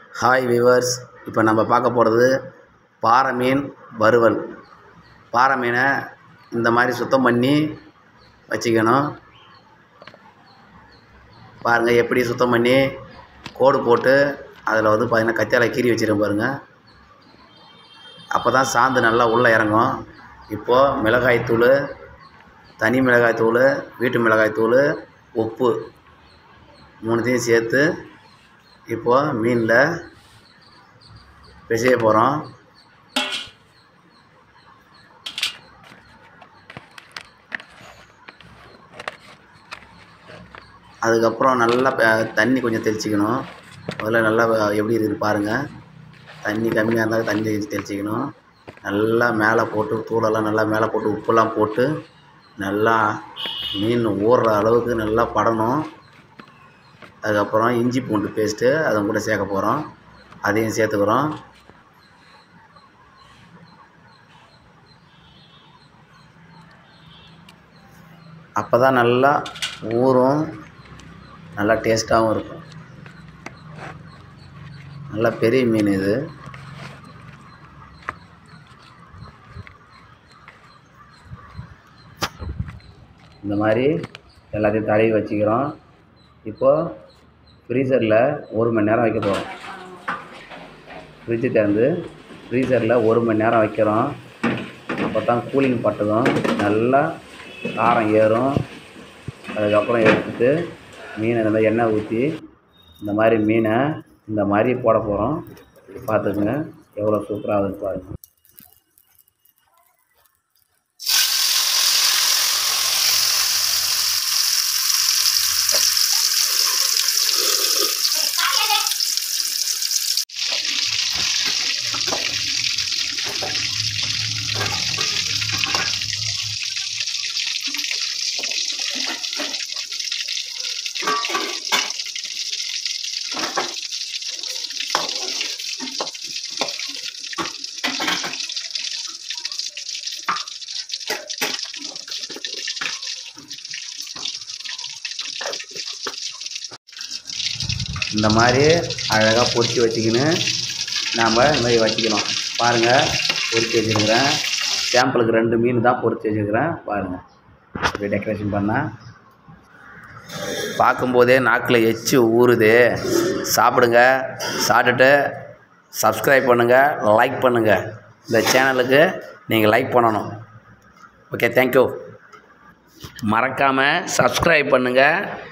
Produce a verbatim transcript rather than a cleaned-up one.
Hi viewers, இப்போ நம்ம பார்க்க போகிறது பாறை மீன் வறுவல். பாறை மீனை இந்த மாதிரி சுத்தம் பண்ணி வச்சுக்கணும். பாருங்கள் எப்படி சுத்தம் பண்ணி கோடு போட்டு அதில் வந்து பார்த்திங்கன்னா கத்தியால் கீறி வச்சுருக்கேன் பாருங்கள். அப்போ தான் சாந்து நல்லா உள்ளே இறங்கும். இப்போது மிளகாய்த்தூள், தனி மிளகாய்த்தூள், வீட்டு மிளகாய்த்தூள், உப்பு மூணுத்தையும் சேர்த்து இப்போது மீனில் பிசைய போகிறோம். அதுக்கப்புறம் நல்லா தண்ணி கொஞ்சம் தெளிச்சிக்கணும். முதல்ல நல்லா எப்படி இருக்குது பாருங்கள். தண்ணி கம்மியாக இருந்தாலும் தண்ணி தெளிச்சிக்கணும். நல்லா மேலே போட்டு தூளெல்லாம் நல்லா மேலே போட்டு உப்புலாம் போட்டு நல்லா மீன் ஊறுற அளவுக்கு நல்லா படணும். அதுக்கப்புறம் இஞ்சி பூண்டு பேஸ்ட்டு அதை கூட சேர்க்க போகிறோம். அதையும் சேர்த்துக்கிறோம். அப்போ தான் நல்லா ஊறும், நல்லா டேஸ்ட்டாகவும் இருக்கும். நல்லா பெரிய மீன் இது. இந்த மாதிரி எல்லாத்தையும் தடவி வச்சுக்கிறோம். இப்போது ஃப்ரீசரில் ஒரு மணி நேரம் வைக்க போகிறோம். ஃப்ரிட்ஜு திறந்து ஃப்ரீசரில் ஒரு மணி நேரம் வைக்கிறோம். அப்போ தான் கூலிங் பட்டதும் நல்லா காரம் ஏறும். அதுக்கப்புறம் எடுத்துட்டு மீனை இந்த மாதிரி எண்ணெய் ஊற்றி இந்த மாதிரி மீனை இந்த மாதிரி போட போகிறோம். பார்த்துக்குங்க எவ்வளோ சூப்பராக இருக்குது பாருங்கள். இந்த மாதிரி அழகாக பொரிச்சு வச்சுக்கின்னு நாம் இந்த மாதிரி வச்சுக்கணும். பாருங்கள் பொரிச்சு வச்சுருக்கிறேன். சாம்பிளுக்கு ரெண்டு மீன் தான் பொரிச்சு வச்சுருக்கிறேன். பாருங்கள் அப்படியே டெக்கரேஷன் பண்ணால் பார்க்கும்போதே நாக்கில் எச்சு ஊறுது. சாப்பிடுங்க. சாப்பிட்டுட்டு சப்ஸ்கிரைப் பண்ணுங்கள், லைக் பண்ணுங்கள். இந்த சேனலுக்கு நீங்கள் லைக் பண்ணணும். Okay, thank you. மறக்காமல் சப்ஸ்கிரைப் பண்ணுங்கள்.